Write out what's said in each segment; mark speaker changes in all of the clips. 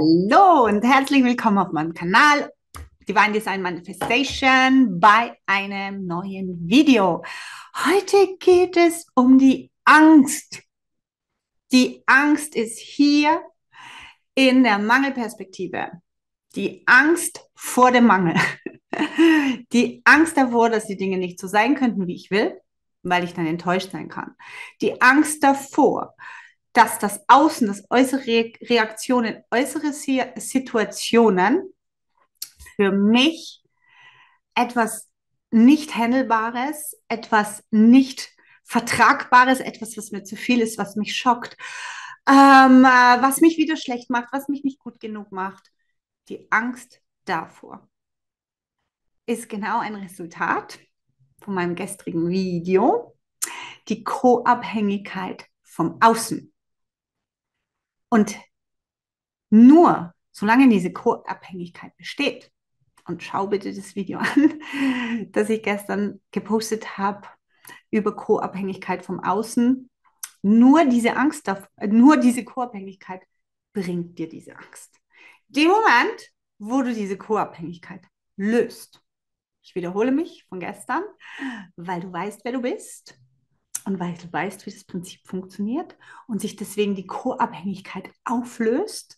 Speaker 1: Hallo und herzlich willkommen auf meinem Kanal Divine Design Manifestation bei einem neuen Video. Heute geht es um die Angst. Die Angst ist hier in der Mangelperspektive. Die Angst vor dem Mangel. Die Angst davor, dass die Dinge nicht so sein könnten, wie ich will, weil ich dann enttäuscht sein kann. Die Angst davor, dass das Außen, das äußere Reaktionen, äußere Situationen für mich etwas nicht Handelbares, etwas nicht Vertragbares, etwas, was mir zu viel ist, was mich schockt, was mich wieder schlecht macht, was mich nicht gut genug macht. Die Angst davor ist genau ein Resultat von meinem gestrigen Video, die Co-Abhängigkeit vom Außen. Und nur solange diese Co-Abhängigkeit besteht, und schau bitte das Video an, das ich gestern gepostet habe über Co-Abhängigkeit vom Außen, nur diese Angst, nur diese Co-Abhängigkeit bringt dir diese Angst. Dem Moment, wo du diese Co-Abhängigkeit löst, ich wiederhole mich von gestern, weil du weißt, wer du bist und weil du weißt, wie das Prinzip funktioniert und sich deswegen die Co-Abhängigkeit auflöst,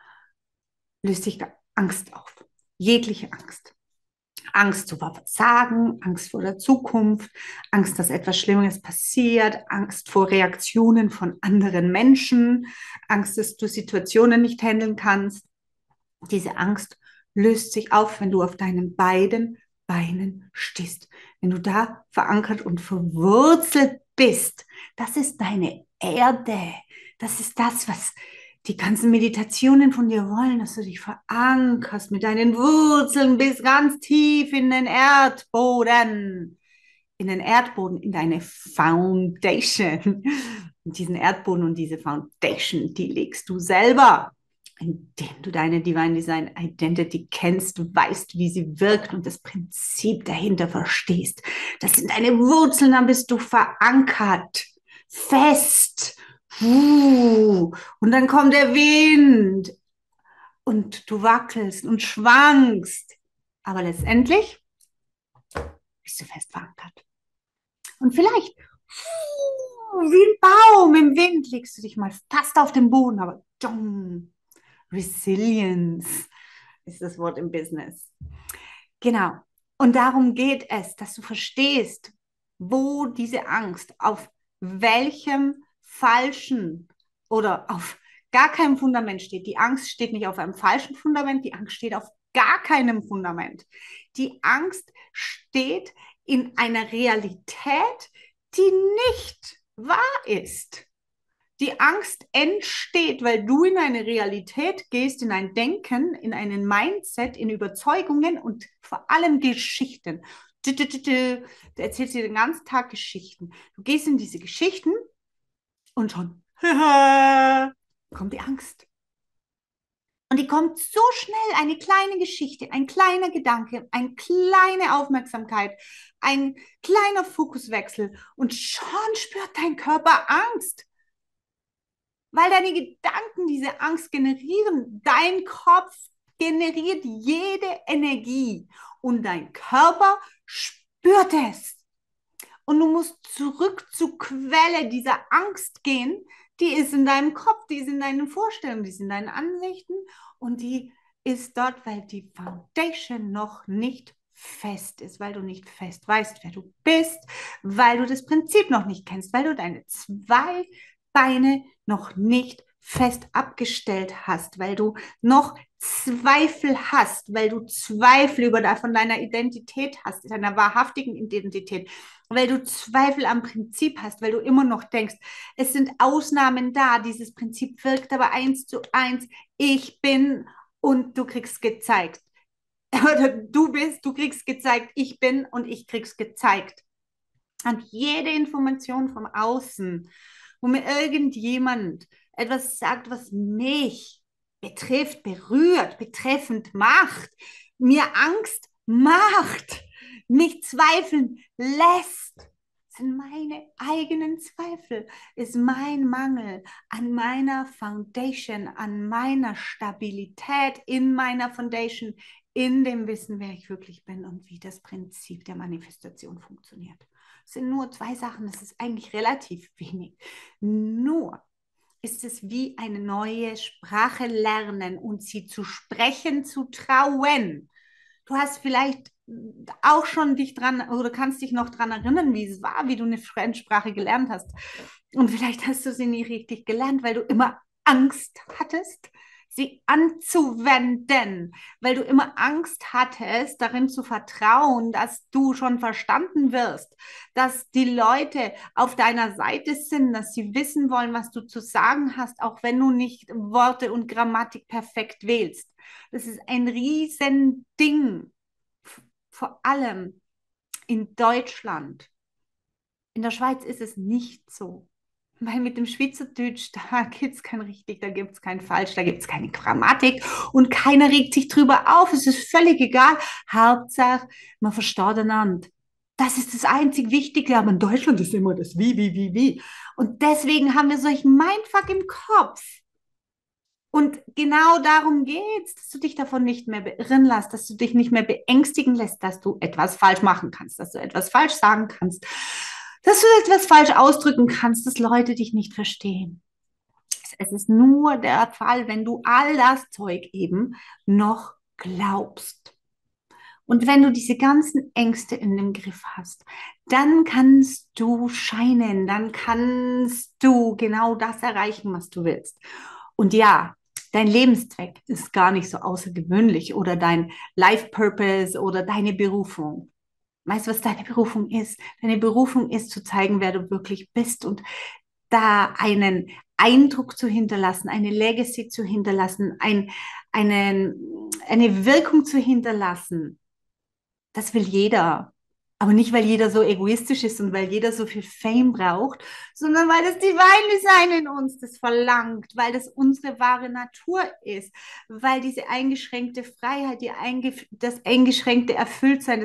Speaker 1: löst sich da Angst auf. Jegliche Angst. Angst zu versagen, Angst vor der Zukunft, Angst, dass etwas Schlimmes passiert, Angst vor Reaktionen von anderen Menschen, Angst, dass du Situationen nicht handeln kannst. Diese Angst löst sich auf, wenn du auf deinen beiden Beinen stehst. Wenn du da verankert und verwurzelt bist, das ist deine Erde. Das ist das, was die ganzen Meditationen von dir wollen, dass du dich verankerst mit deinen Wurzeln bis ganz tief in den Erdboden. In den Erdboden, in deine Foundation. Und diesen Erdboden und diese Foundation, die legst du selber, indem du deine Divine Design Identity kennst, du weißt, wie sie wirkt und das Prinzip dahinter verstehst. Das sind deine Wurzeln, dann bist du verankert, fest. Und dann kommt der Wind und du wackelst und schwankst. Aber letztendlich bist du fest verankert. Und vielleicht wie ein Baum im Wind legst du dich mal fast auf den Boden, aber Resilience ist das Wort im Business. Genau. Und darum geht es, dass du verstehst, wo diese Angst, auf welchem falschen oder auf gar keinem Fundament steht. Die Angst steht nicht auf einem falschen Fundament, die Angst steht auf gar keinem Fundament. Die Angst steht in einer Realität, die nicht wahr ist. Die Angst entsteht, weil du in eine Realität gehst, in ein Denken, in einen Mindset, in Überzeugungen und vor allem Geschichten. Du erzählst dir den ganzen Tag Geschichten. Du gehst in diese Geschichten und schon kommt die Angst. Und die kommt so schnell, eine kleine Geschichte, ein kleiner Gedanke, eine kleine Aufmerksamkeit, ein kleiner Fokuswechsel und schon spürt dein Körper Angst. Weil deine Gedanken diese Angst generieren. Dein Kopf generiert jede Energie und dein Körper spürt es. Und du musst zurück zur Quelle dieser Angst gehen. Die ist in deinem Kopf, die ist in deinen Vorstellungen, die ist in deinen Ansichten und die ist dort, weil die Foundation noch nicht fest ist, weil du nicht fest weißt, wer du bist, weil du das Prinzip noch nicht kennst, weil du deine zwei Beine noch nicht fest abgestellt hast, weil du noch Zweifel hast, weil du Zweifel von deiner Identität hast, deiner wahrhaftigen Identität, weil du Zweifel am Prinzip hast, weil du immer noch denkst, es sind Ausnahmen da, dieses Prinzip wirkt aber 1:1, ich bin und du kriegst gezeigt. Oder du bist, du kriegst gezeigt, ich bin und ich krieg's gezeigt. Und jede Information vom Außen, wo mir irgendjemand etwas sagt, was mich betrifft, berührt, betreffend macht, mir Angst macht, mich zweifeln lässt, sind meine eigenen Zweifel, ist mein Mangel an meiner Foundation, an meiner Stabilität in meiner Foundation, in dem Wissen, wer ich wirklich bin und wie das Prinzip der Manifestation funktioniert. Es sind nur 2 Sachen, das ist eigentlich relativ wenig. Nur ist es wie eine neue Sprache lernen und sie zu sprechen, zu trauen. Du hast vielleicht auch schon dich dran oder kannst dich noch dran erinnern, wie es war, wie du eine Fremdsprache gelernt hast. Und vielleicht hast du sie nie richtig gelernt, weil du immer Angst hattest, sie anzuwenden, weil du immer Angst hattest, darin zu vertrauen, dass du schon verstanden wirst, dass die Leute auf deiner Seite sind, dass sie wissen wollen, was du zu sagen hast, auch wenn du nicht Worte und Grammatik perfekt wählst. Das ist ein Riesending, vor allem in Deutschland. In der Schweiz ist es nicht so. Weil mit dem Schweizerdeutsch, da gibt es kein richtig, da gibt es kein falsch, da gibt es keine Grammatik und keiner regt sich drüber auf. Es ist völlig egal. Hauptsache, man versteht einander. Das ist das einzig Wichtige, aber in Deutschland ist immer das wie. Und deswegen haben wir solchen Mindfuck im Kopf. Und genau darum geht es, dass du dich davon nicht mehr beirren lässt, dass du dich nicht mehr beängstigen lässt, dass du etwas falsch machen kannst, dass du etwas falsch sagen kannst, dass du etwas falsch ausdrücken kannst, dass Leute dich nicht verstehen. Es ist nur der Fall, wenn du all das Zeug eben noch glaubst. Und wenn du diese ganzen Ängste in dem Griff hast, dann kannst du scheinen, dann kannst du genau das erreichen, was du willst. Und ja, dein Lebenszweck ist gar nicht so außergewöhnlich oder dein Life Purpose oder deine Berufung. Weißt du, was deine Berufung ist? Deine Berufung ist zu zeigen, wer du wirklich bist und da einen Eindruck zu hinterlassen, eine Legacy zu hinterlassen, eine Wirkung zu hinterlassen. Das will jeder. Aber nicht, weil jeder so egoistisch ist und weil jeder so viel Fame braucht, sondern weil das Divine Design in uns das verlangt, weil das unsere wahre Natur ist, weil diese eingeschränkte Freiheit, das eingeschränkte Erfülltsein,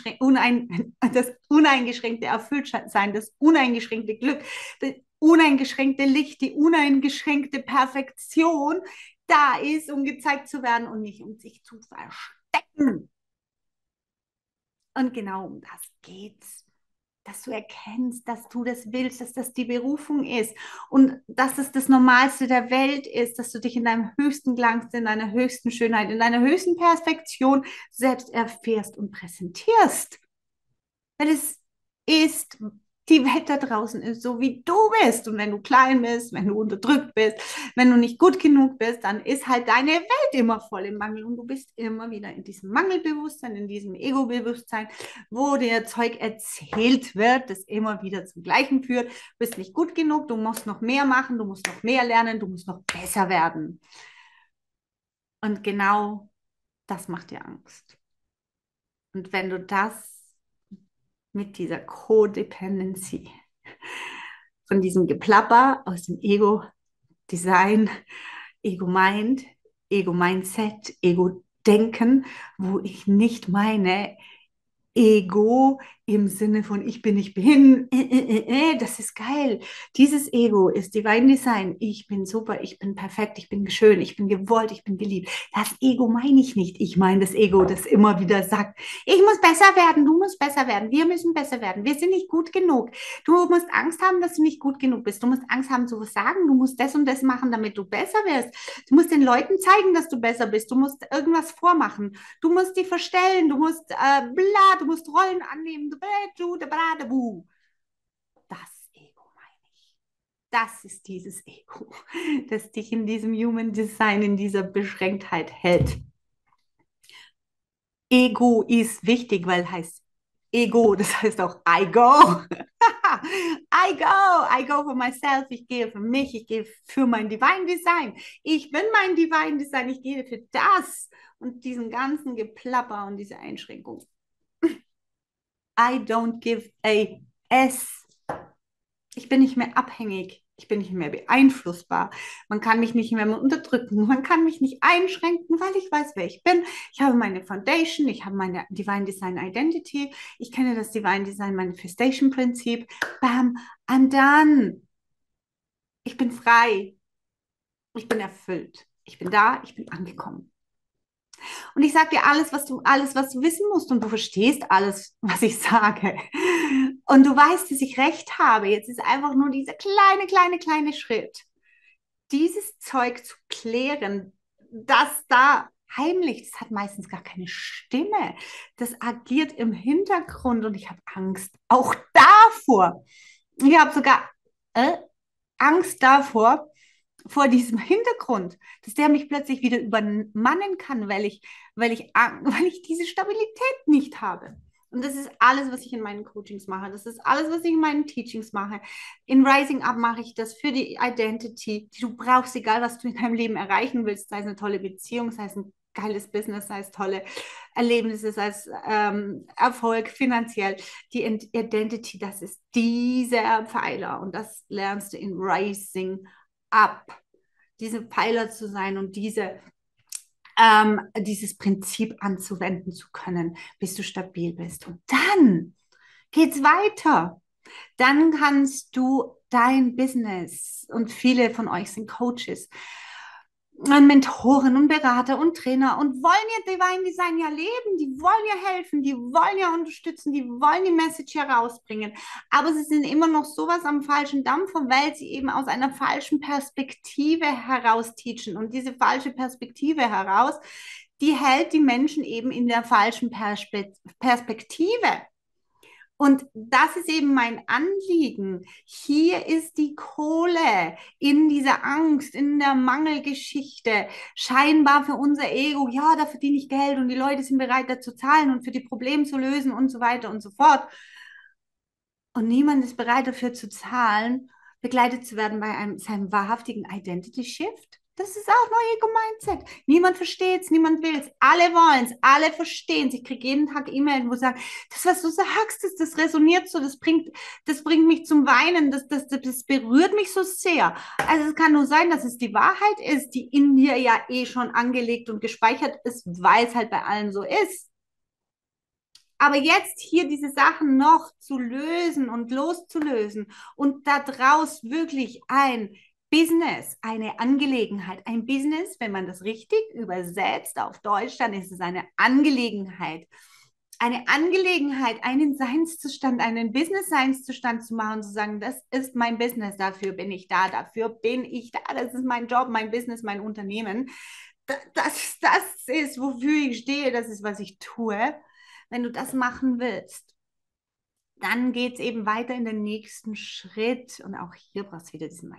Speaker 1: das uneingeschränkte Erfülltsein, das uneingeschränkte Glück, das uneingeschränkte Licht, die uneingeschränkte Perfektion da ist, um gezeigt zu werden und nicht um sich zu verstecken. Und genau um das geht's. Dass du erkennst, dass du das willst, dass das die Berufung ist und dass es das Normalste der Welt ist, dass du dich in deinem höchsten Glanz, in deiner höchsten Schönheit, in deiner höchsten Perfektion selbst erfährst und präsentierst. Weil es ist, die Welt da draußen ist so, wie du bist. Und wenn du klein bist, wenn du unterdrückt bist, wenn du nicht gut genug bist, dann ist halt deine Welt immer voll im Mangel. Und du bist immer wieder in diesem Mangelbewusstsein, in diesem Ego-Bewusstsein, wo dir Zeug erzählt wird, das immer wieder zum Gleichen führt. Du bist nicht gut genug, du musst noch mehr machen, du musst noch mehr lernen, du musst noch besser werden. Und genau das macht dir Angst. Und wenn du das mit dieser Codependency, von diesem Geplapper aus dem Ego-Design, Ego-Mind, Ego-Mindset, Ego-Denken, wo ich nicht meine Ego im Sinne von ich bin, das ist geil. Dieses Ego ist Divine Design. Ich bin super, ich bin perfekt, ich bin schön, ich bin gewollt, ich bin geliebt. Das Ego meine ich nicht. Ich meine das Ego, das immer wieder sagt, ich muss besser werden, du musst besser werden, wir müssen besser werden, wir sind nicht gut genug. Du musst Angst haben, dass du nicht gut genug bist. Du musst Angst haben zu versagen, du musst das und das machen, damit du besser wirst. Du musst den Leuten zeigen, dass du besser bist. Du musst irgendwas vormachen. Du musst dich verstellen, du musst bla, du musst Rollen annehmen. Das Ego meine ich. Das ist dieses Ego, das dich in diesem Human Design, in dieser Beschränktheit hält. Ego ist wichtig, weil heißt Ego, das heißt auch I go. I go for myself, ich gehe für mich, ich gehe für mein Divine Design. Ich bin mein Divine Design, ich gehe für das und diesen ganzen Geplapper und diese Einschränkung. I don't give a S. Ich bin nicht mehr abhängig. Ich bin nicht mehr beeinflussbar. Man kann mich nicht mehr unterdrücken. Man kann mich nicht einschränken, weil ich weiß, wer ich bin. Ich habe meine Foundation, ich habe meine Divine Design Identity. Ich kenne das Divine Design Manifestation Prinzip. Bam, I'm done. Ich bin frei. Ich bin erfüllt. Ich bin da, ich bin angekommen. Und ich sage dir alles, was du wissen musst und du verstehst alles, was ich sage. Und du weißt, dass ich recht habe. Jetzt ist einfach nur dieser kleine Schritt, dieses Zeug zu klären, das da heimlich, das hat meistens gar keine Stimme. Das agiert im Hintergrund und ich habe Angst auch davor. Ich habe sogar Angst davor, vor diesem Hintergrund, dass der mich plötzlich wieder übermannen kann, weil ich diese Stabilität nicht habe. Und das ist alles, was ich in meinen Coachings mache. Das ist alles, was ich in meinen Teachings mache. In Rising Up mache ich das für die Identity, die du brauchst, egal was du in deinem Leben erreichen willst, sei es eine tolle Beziehung, sei es ein geiles Business, sei es tolle Erlebnisse, sei es Erfolg finanziell. Die Identity, das ist dieser Pfeiler und das lernst du in Rising Up, diese Pfeiler zu sein und dieses Prinzip anzuwenden zu können, bis du stabil bist. Und dann geht's weiter. Dann kannst du dein Business, und viele von euch sind Coaches, Mentoren und Berater und Trainer und wollen ihr Divine Design ja leben, die wollen ja helfen, die wollen ja unterstützen, die wollen die Message herausbringen, aber sie sind immer noch sowas am falschen Dampfer, weil sie eben aus einer falschen Perspektive heraus teachen und diese falsche Perspektive heraus, die hält die Menschen eben in der falschen Perspektive. Und das ist eben mein Anliegen. Hier ist die Kohle in dieser Angst, in der Mangelgeschichte, scheinbar für unser Ego. Ja, da verdiene ich Geld und die Leute sind bereit, da zu zahlen und für die Probleme zu lösen und so weiter und so fort. Und niemand ist bereit dafür zu zahlen, begleitet zu werden bei seinem wahrhaftigen Identity Shift. Das ist auch nur Ego-Mindset. Niemand versteht es, niemand will es. Alle wollen es, alle verstehen es. Ich kriege jeden Tag E-Mails, wo sagen, das, was du sagst, das resoniert so, das bringt mich zum Weinen, das berührt mich so sehr. Also es kann nur sein, dass es die Wahrheit ist, die in dir ja eh schon angelegt und gespeichert ist, weil es halt bei allen so ist. Aber jetzt hier diese Sachen noch zu lösen und loszulösen und daraus wirklich ein Business, eine Angelegenheit, ein Business, wenn man das richtig übersetzt auf Deutsch, dann ist es eine Angelegenheit. Eine Angelegenheit, einen Seinszustand, einen Business-Seinszustand zu machen, zu sagen, das ist mein Business, dafür bin ich da, das ist mein Job, mein Business, mein Unternehmen. Das ist, wofür ich stehe, das ist, was ich tue. Wenn du das machen willst, dann geht es eben weiter in den nächsten Schritt. Und auch hier brauchst du wieder diesen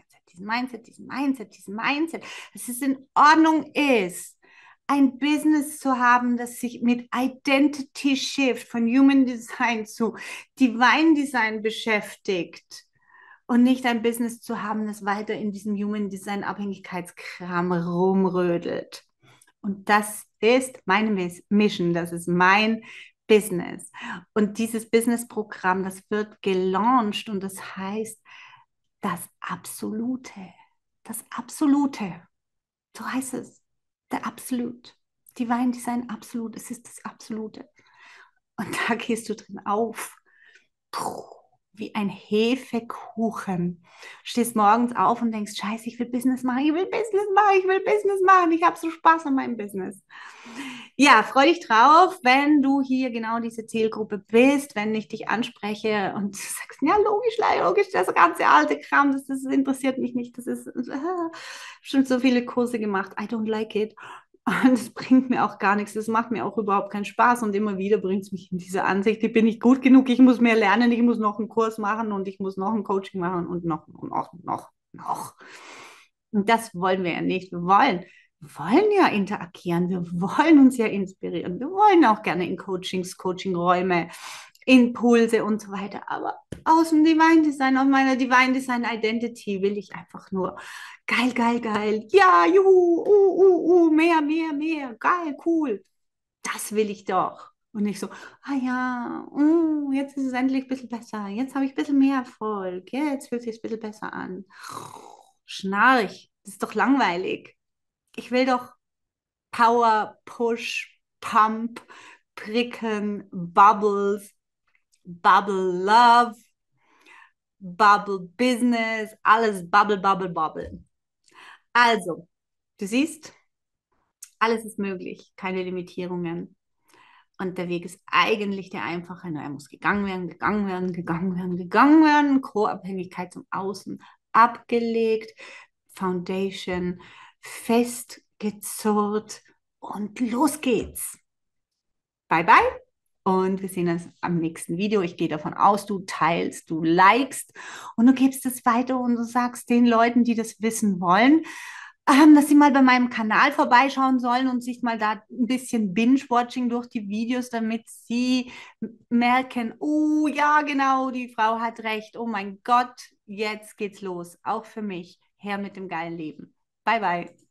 Speaker 1: Mindset, dass es in Ordnung ist, ein Business zu haben, das sich mit Identity Shift von Human Design zu Divine Design beschäftigt. Und nicht ein Business zu haben, das weiter in diesem Human Design Abhängigkeitskram rumrödelt. Und das ist meine Mission, das ist mein Business. Und dieses Business-Programm, das wird gelauncht und das heißt das Absolute. Das Absolute. So heißt es. Der Absolut. Divine Design Absolut. Es ist das Absolute. Und da gehst du drin auf. Puh, wie ein Hefekuchen. Stehst morgens auf und denkst, scheiße, ich will Business machen, ich will Business machen, ich will Business machen. Ich habe so Spaß an meinem Business. Ja, freu dich drauf, wenn du hier genau diese Zielgruppe bist, wenn ich dich anspreche und du sagst, ja, logisch, das ganze alte Kram, das interessiert mich nicht, das ist schon so viele Kurse gemacht, I don't like it. Und es bringt mir auch gar nichts, das macht mir auch überhaupt keinen Spaß und immer wieder bringt es mich in diese Ansicht, ich bin nicht gut genug, ich muss mehr lernen, ich muss noch einen Kurs machen und ich muss noch ein Coaching machen und noch. Und das wollen wir ja nicht. Wir wollen ja interagieren, wir wollen uns ja inspirieren, wir wollen auch gerne in Coachings, Coachingräume, Impulse und so weiter. Aber aus dem Divine Design, aus meiner Divine Design Identity will ich einfach nur geil. Ja, juhu, mehr, geil, cool. Das will ich doch. Und nicht so, ah ja, jetzt ist es endlich ein bisschen besser. Jetzt habe ich ein bisschen mehr Erfolg. Jetzt fühlt es sich ein bisschen besser an. Schnarch, das ist doch langweilig. Ich will doch Power, Push, Pump, Pricken, Bubbles, Bubble Love, Bubble Business, alles Bubble, Bubble, Bubble. Also, du siehst, alles ist möglich, keine Limitierungen. Und der Weg ist eigentlich der einfache, nur er muss gegangen werden, gegangen werden, gegangen werden, gegangen werden. Co-Abhängigkeit zum Außen abgelegt, Foundation festgezurrt und los geht's. Bye bye und wir sehen uns am nächsten Video. Ich gehe davon aus, du teilst, du likest und du gibst es weiter und du sagst den Leuten, die das wissen wollen, dass sie mal bei meinem Kanal vorbeischauen sollen und sich mal da ein bisschen Binge-Watching durch die Videos, damit sie merken, oh ja, genau, die Frau hat recht. Oh mein Gott, jetzt geht's los. Auch für mich. Her mit dem geilen Leben. Bye, bye.